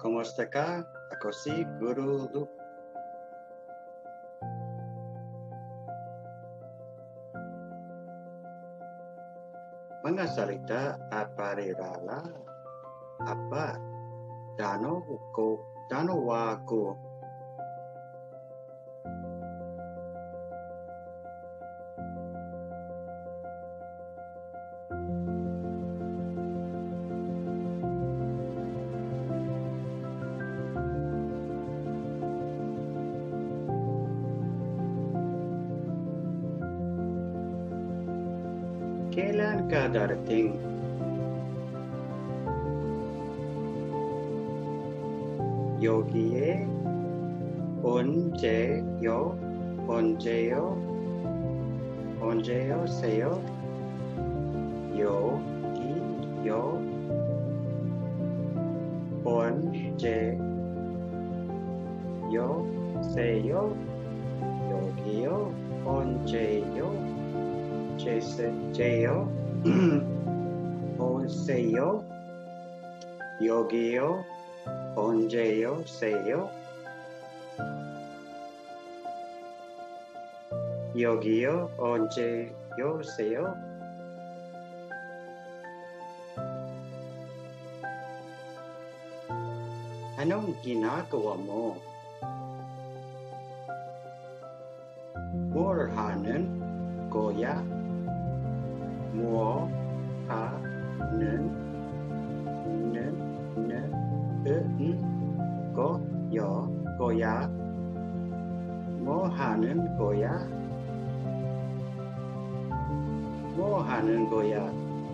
Kumusta ka? Ako si Guru Luke. Mga salita at parirala apa danawa ko. Kailan ka darating? 여기에 언제요? 언제요세요? 여기요? 언제요세요? 여기요? 언제요? 제요? 오세요? 여기요? 언제요세요? 여기요? 언제요세요? Anong ginagawa mo? 뭘 하는 거야? 뭐 하는 거야? 뭐 하는 거야? 뭐 하는 거야?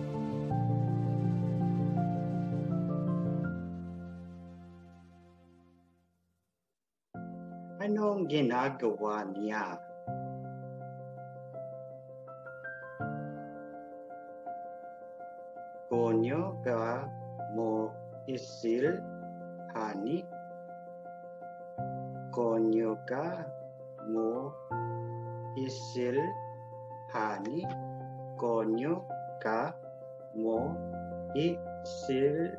Anong ginagawa niya? 그녀가 뭐 있을 하니? 그녀가 뭐 있을 하니? 그녀가 뭐 있을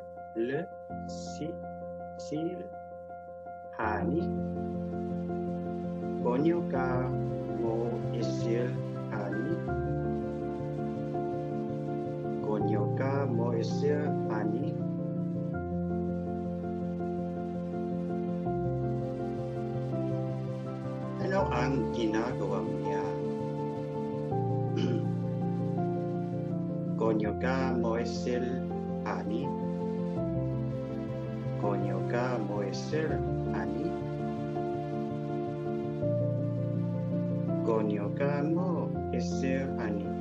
하니? 그녀가 뭐 있을 하니? 그녀가 뭐 있을 하니? Ano ang ginagawa niya? Konyaka mo isir ani? Konyaka mo isir ani? Konyaka mo isir ani?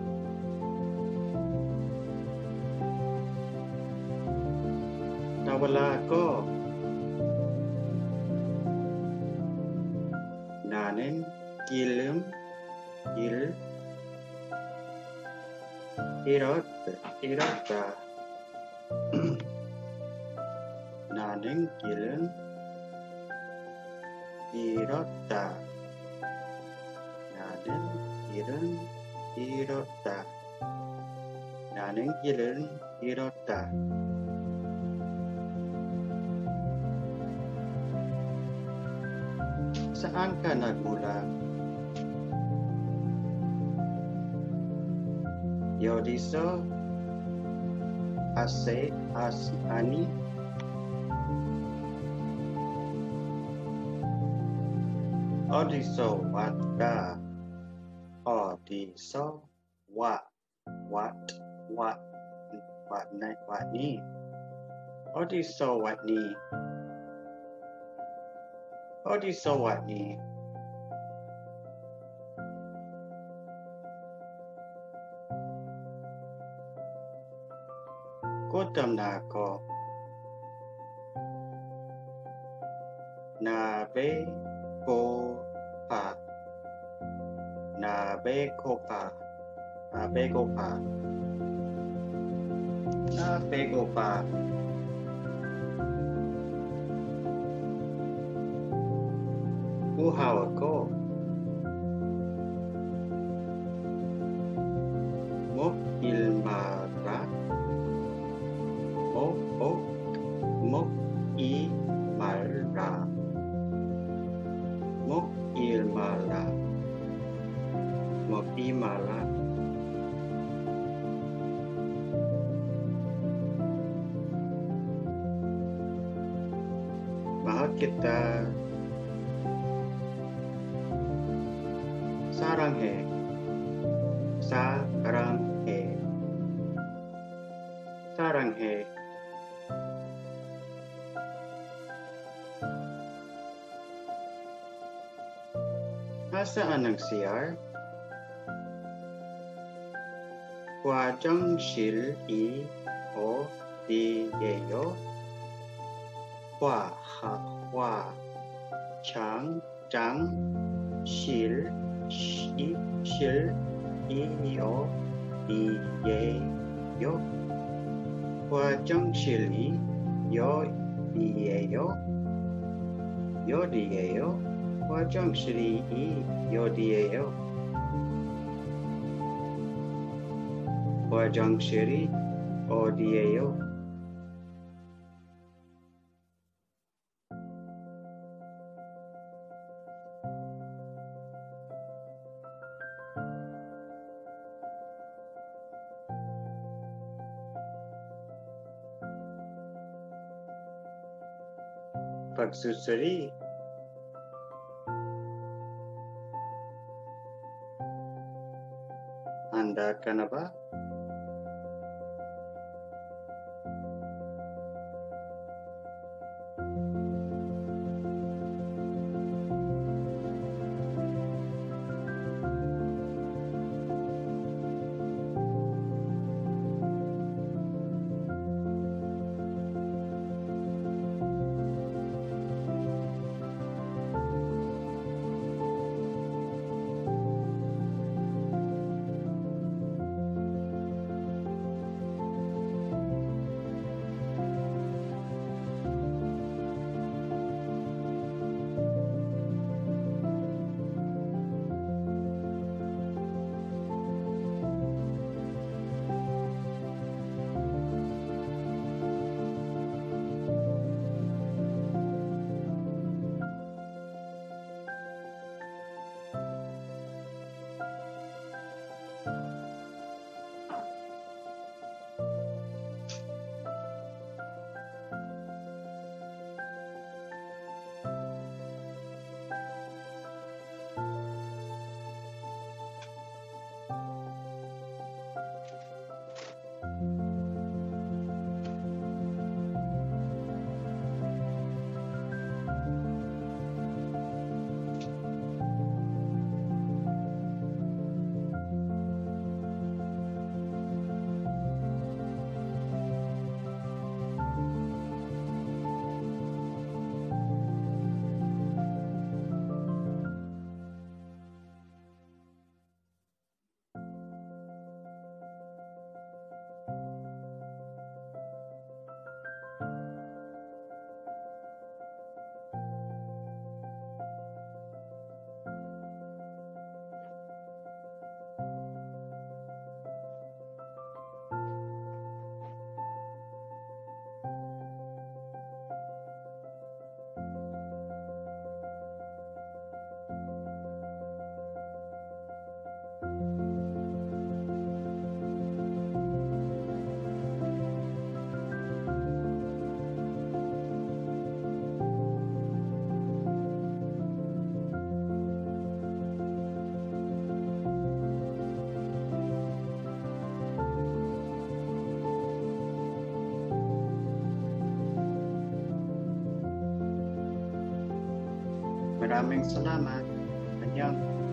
Nawala ako. 나는 길 잃었다. 나는 길은 잃었다. 나는 길은 잃었다. 나는 길은 잃었다. Saan ka nagmula? Yodiso ani? Odiso watka? Odiso what ni? Odiso what ni? Odiso what ni? Gutom na ako. Nabe ko pa. Uhaw ako. Mok ilmara. Mok i pala. Mahal kita. Saranghe. Saranghe. Saranghe. Nasaan ang CR? 화장실 어디예요? 화장실 어디예요? 화장실이 어디예요? 어디예요? 화장실이 어디예요? 화장실이 어디예요? Pagsusuri. Handa ka na ba? Maraming salamat. Annyeong.